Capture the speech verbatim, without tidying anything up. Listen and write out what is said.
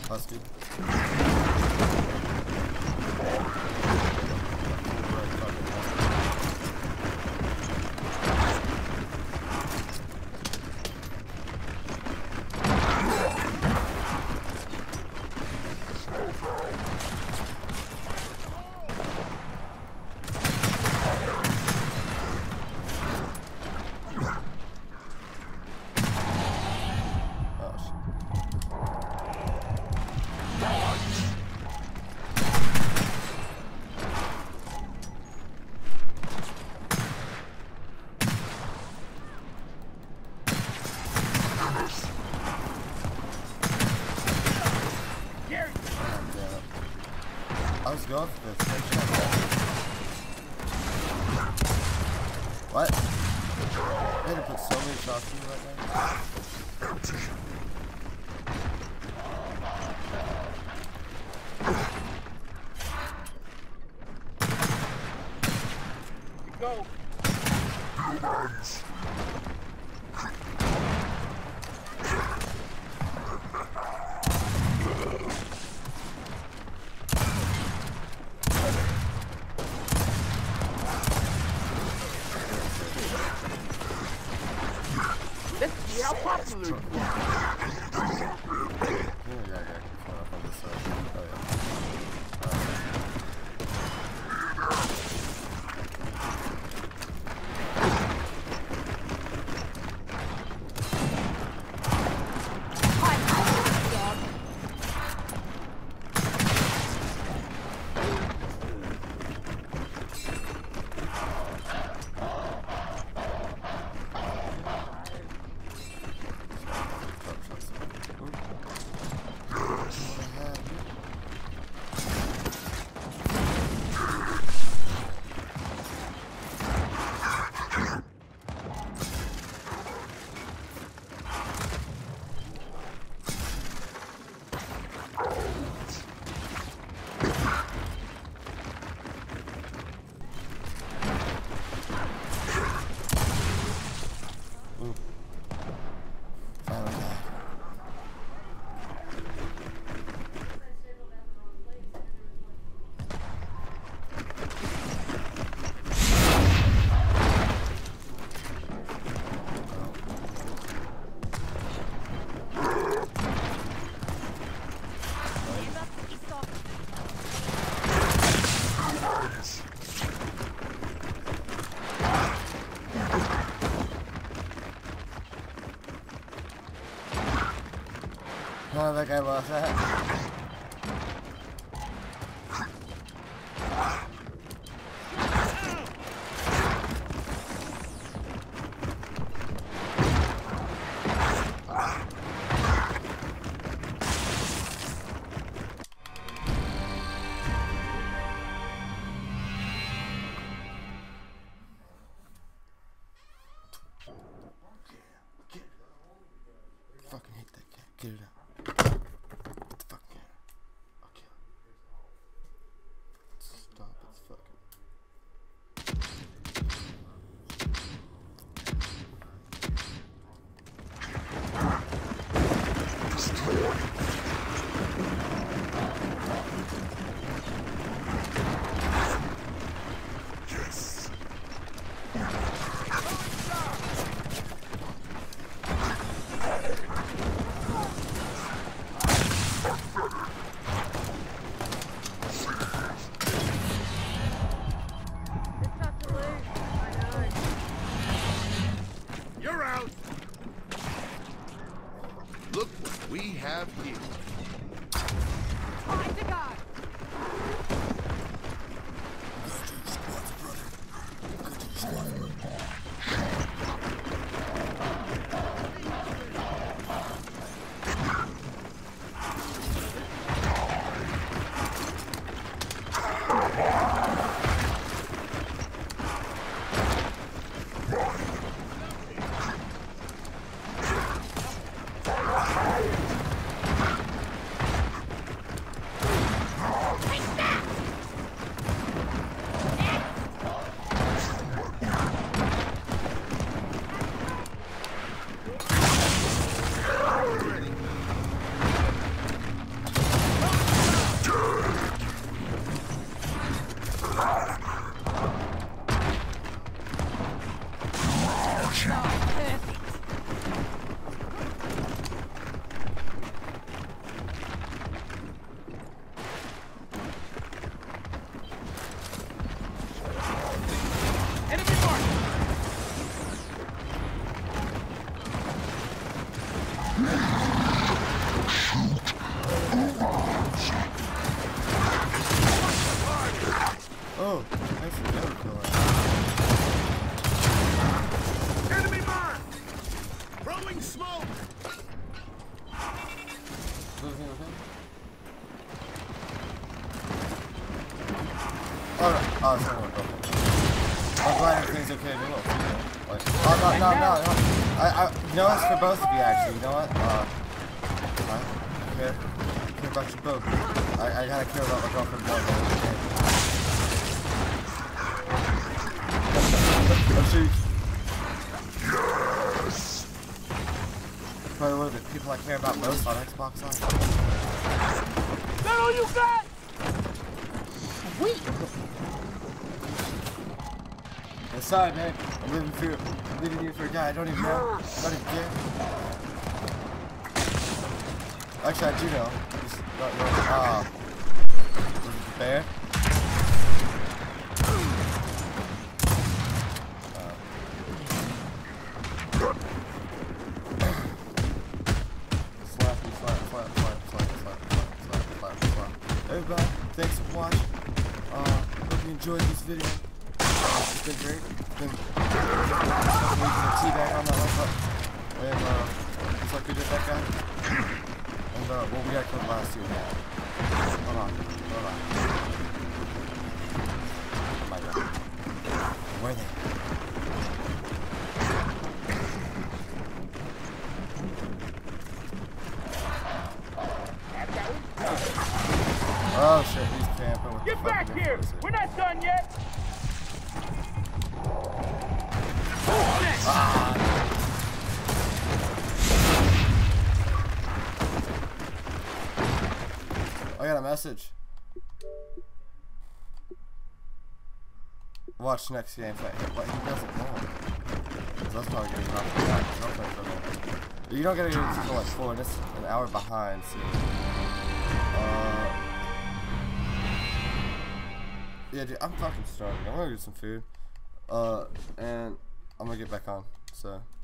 Busted. I was going for this. What? I had to put so many shots in you right now. Go. Let's see how popular you are. Oh, that guy lost that. Fucking hate that guy. Get it out. Get the fuck out. I'll kill him. Stop it, fucking. You're out. Look what we have here. Time to go. everything okay? Oh, no. Oh, it's not okay. I'm glad everything's okay. Maybe I'll see you. Like, oh, no, no, no, no. I, I, you know, it's for both of you, actually. You know what? Uh, I care. I care about you both. I, I gotta care about my girlfriend more than anything. Oh, shoot. Yes! Probably one of the people I care about most on Xbox Live. Is that all you got? Sweet! I'm sorry, man. I'm living for I'm leaving you for a guy I don't even know. I don't even care. Actually, I do know. Just don't know. Ah. Was it the bear? Slap me, slap, slap, slap, slap, slap, slap, slap, slap, slap. Everybody, thanks for watching. Uh, hope you enjoyed this video. It's been great. It's been making a teabag on that laptop. And, uh, looks like we did that guy. And, uh, well, we gotta kill the last two now. Hold on. Hold on. Oh my god. Where are they? Oh shit, he's camping with Get the back fucking here! implicit. We're not done yet! Ah. I got a message. Watch next game fight. What he doesn't know. That's probably gonna be not You don't get to get until like four, and it's an hour behind, so uh yeah, dude, I'm fucking starving. I'm gonna get some food. Uh and I'm gonna get back on. So